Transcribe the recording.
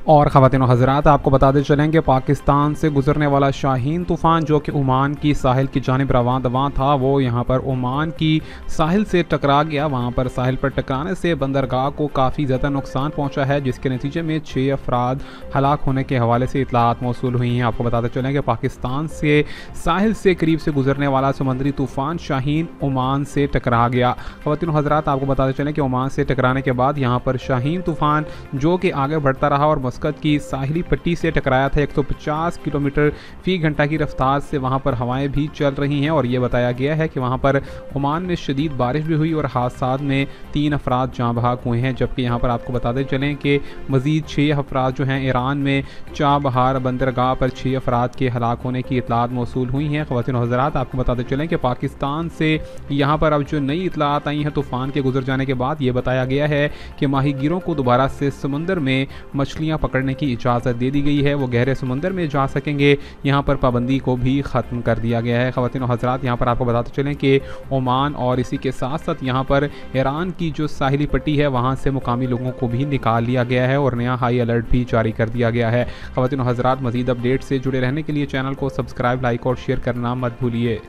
और ख़वातीन व हज़रात, आपको बताते चलें कि पाकिस्तान से गुजरने वाला शाहीन तूफ़ान जो कि ओमान की साहिल की जानिब रवां दवां था, वो यहाँ पर ओमान की साहिल से टकरा गया। वहाँ पर साहिल पर टकराने से बंदरगाह को काफ़ी ज़्यादा नुकसान पहुँचा है, जिसके नतीजे में 6 अफराद हलाक होने के हवाले से इतलात मौसूल हुई हैं। आपको बताते चलें कि पाकिस्तान से साहिल से करीब से गुजरने वाला समुद्री तूफ़ान शाहीन ओमान से टकरा गया। ख़वातीन व हज़रात, आपको बताते चलें कि ओमान से टकराने के बाद यहाँ पर शाहीन तूफ़ान जो कि आगे बढ़ता रहा और मस्कत की साहिली पट्टी से टकराया था। 150 किलोमीटर फ़ी घंटा की रफ्तार से वहां पर हवाएं भी चल रही हैं और ये बताया गया है कि वहां पर ओमान में शदीद बारिश भी हुई और हादसात में 3 अफराद जाँ बहक हुए हैं। जबकि यहाँ पर आपको बताते चलें कि मज़ीद 6 अफराद जो हैं ईरान में चाबहार बंदरगाह पर 6 अफराद के हलाक होने की इतलात मौसूल हुई हैं। ख़वातीन व हज़रात, आपको बताते चलें कि पाकिस्तान से यहाँ पर अब जो नई इतलात आई हैं तूफ़ान के गुजर जाने के बाद, ये बताया गया है कि माहीगीरों को दोबारा से समंदर में मछलियाँ पकड़ने की इजाज़त दे दी गई है। वो गहरे समंदर में जा सकेंगे। यहाँ पर पाबंदी को भी ख़त्म कर दिया गया है। ख़वातीन व हज़रात, यहाँ पर आपको बताते चलें कि ओमान और इसी के साथ साथ यहाँ पर ईरान की जो साहिली पट्टी है वहाँ से मुकामी लोगों को भी निकाल लिया गया है और नया हाई अलर्ट भी जारी कर दिया गया है। ख़वातीन व हज़रात, मज़ीद अपडेट से जुड़े रहने के लिए चैनल को सब्सक्राइब, लाइक और शेयर करना मत भूलिए।